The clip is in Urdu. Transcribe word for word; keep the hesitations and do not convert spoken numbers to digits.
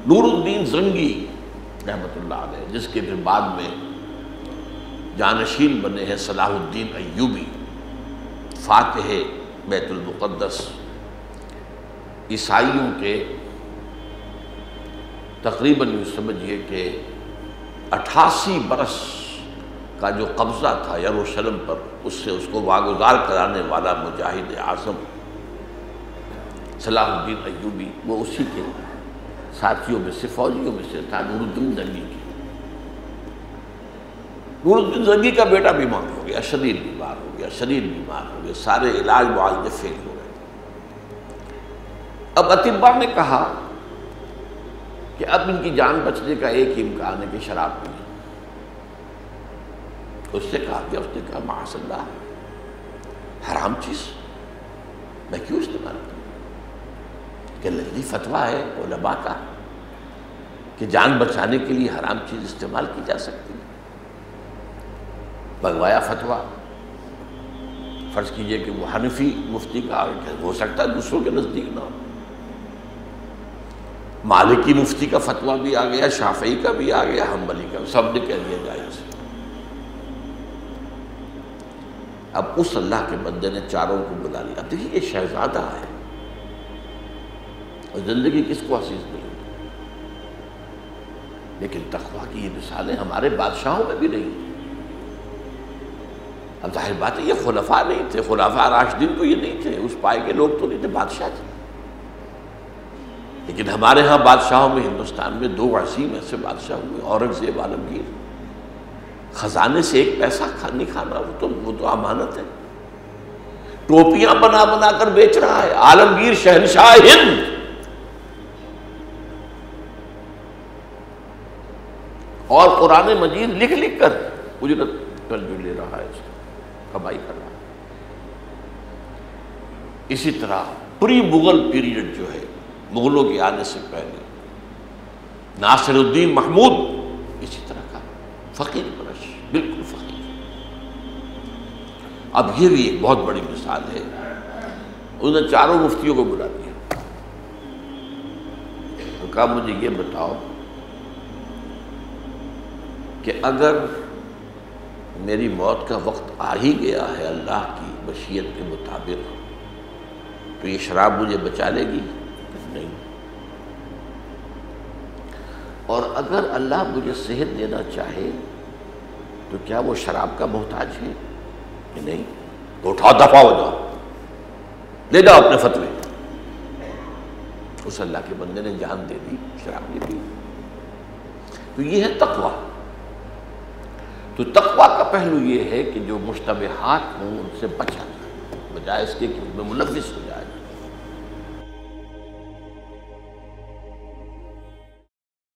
نور الدین زنگی رحمۃ اللہ علیہ، جس کے پھر بعد میں جانشین بنے ہیں صلاح الدین ایوبی، فاتح بیت المقدس، عیسائیوں کے تقریباً یوں سمجھیے کہ اٹھاسی برس کا جو قبضہ تھا یروشلم پر، اس سے اس کو واگزار کرانے والا مجاہد اعظم صلاح الدین ایوبی، وہ اسی کے ساتھیوں میں سے، فوجیوں میں سے تھا، نور الدین زنگی کی۔ نور الدین زنگی کا بیٹا بیمار ہو گیا، شدید بیمار ہو گیا، شدید بیمار ہو گیا، سارے علاج معالجے فیل ہو گئے۔ اب اطباء نے کہا کہ اب ان کی جان بچنے کا ایک ہی امکان ہے کہ شراب پی لیں۔ اس سے کہا گیا، اس نے کہا معاذ اللہ، حرام چیز میں کیوں استعمال کروں؟ کہ لذیذ فتویٰ ہے علماء کا کہ جان بچانے کے لیے حرام چیز استعمال کی جا سکتی ہے۔ منگوایا فتویٰ، فرض کیجئے کہ وہ حنفی مفتی کا ہو سکتا ہے دوسروں کے نزدیک نہ ہو، مالکی مفتی کا فتویٰ بھی آ گیا، شافعی کا بھی آ گیا، حنبلی کا، سب نے کہہ دیا جائز۔ اب اس اللہ کے بندے نے چاروں کو بلا لیا۔ اب دیکھیے یہ شہزادہ ہے اور زندگی کس کو عزیز نہیں ہوتی، لیکن تقویٰ کی یہ مثالیں ہمارے بادشاہوں میں بھی نہیں۔ اب ظاہر بات ہے یہ خلفاء نہیں تھے، خلفاء راشدین تو یہ نہیں تھے، اس پائے کے لوگ تو نہیں تھے، بادشاہ تھے۔ لیکن ہمارے ہاں بادشاہوں میں ہندوستان میں دو عظیم ایسے بادشاہ ہوئے، اورنگزیب، عالمگیر۔ خزانے سے ایک پیسہ نہیں کھانا، وہ تو وہ تو امانت ہے۔ ٹوپیاں بنا بنا کر بیچ رہا ہے عالمگیر شہنشاہ ہند، اور قرآن مجید لکھ لکھ کر اجرت پر جو لے رہا ہے، اس کو کمائی کر رہا ہے۔ اسی طرح پری مغل پیریڈ جو ہے، مغلوں کے آنے سے پہلے ناصر الدین محمود اسی طرح کا فقیر پرش، بالکل فقیر۔ اب یہ بھی ایک بہت بڑی مثال ہے۔ انہوں نے چاروں مفتیوں کو بلا دیا اور کہا مجھے یہ بتاؤ کہ اگر میری موت کا وقت آ ہی گیا ہے اللہ کی مشیت کے مطابق، تو یہ شراب مجھے بچا لے گی؟ نہیں۔ اور اگر اللہ مجھے صحت دینا چاہے تو کیا وہ شراب کا محتاج ہے کہ نہیں؟ تو اٹھاؤ، دفع ہو جاؤ، لے جاؤ اپنے فتوے۔ اس اللہ کے بندے نے جان دے دی، شراب نہیں پی۔ تو یہ ہے تقویٰ۔ تو تقویٰ کا پہلو یہ ہے کہ جو مشتبہات ہوں ان سے بچا جائے، بجائے اس کے کہ ان میں ملوث ہو جائے۔